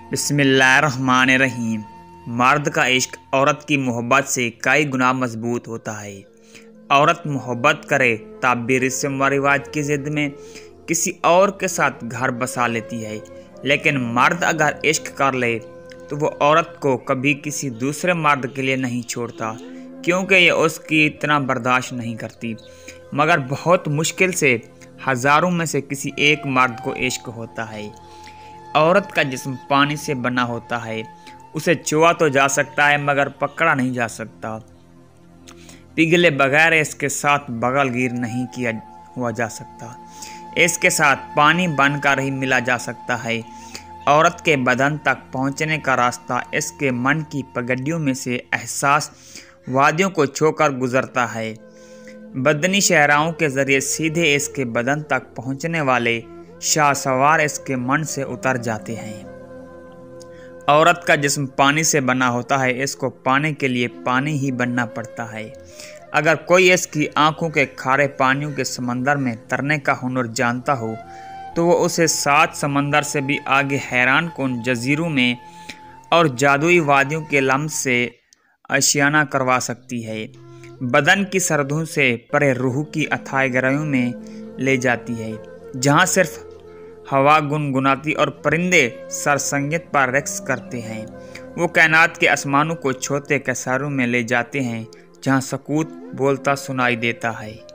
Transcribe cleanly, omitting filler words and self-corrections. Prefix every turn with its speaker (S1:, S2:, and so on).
S1: बिस्मिल्लाहिर्रहमानिर्रहीम। मर्द का इश्क औरत की मोहब्बत से कई गुना मजबूत होता है। औरत मोहब्बत करे तब भी रस्म व रिवाज की ज़िद में किसी और के साथ घर बसा लेती है, लेकिन मर्द अगर इश्क कर ले तो वो औरत को कभी किसी दूसरे मर्द के लिए नहीं छोड़ता, क्योंकि ये उसकी इतना बर्दाश्त नहीं करती। मगर बहुत मुश्किल से हज़ारों में से किसी एक मर्द को इश्क होता है। औरत का जिस्म पानी से बना होता है, उसे छुआ तो जा सकता है मगर पकड़ा नहीं जा सकता। पिघले बगैर इसके साथ बगलगीर नहीं किया हुआ जा सकता। इसके साथ पानी बनकर ही मिला जा सकता है। औरत के बदन तक पहुंचने का रास्ता इसके मन की पगडंडियों में से एहसास वादियों को छूकर गुजरता है। बदनी शहराओं के जरिए सीधे इसके बदन तक पहुंचने वाले शाहसवार इसके मन से उतर जाते हैं। औरत का जिस्म पानी से बना होता है, इसको पाने के लिए पानी ही बनना पड़ता है। अगर कोई इसकी आंखों के खारे पानियों के समंदर में तरने का हुनर जानता हो तो वो उसे 7 समंदर से भी आगे हैरान कुन जजीरों में और जादुई वादियों के लम्स से आशियाना करवा सकती है। बदन की सरहदों से परे रूह की अथाह गहराइयों में ले जाती है, जहाँ सिर्फ हवा गुनगुनाती और परिंदे सरसंगीत पर रक्स करते हैं। वो कायनात के आसमानों को छोटे कैसारों में ले जाते हैं, जहाँ सकूत बोलता सुनाई देता है।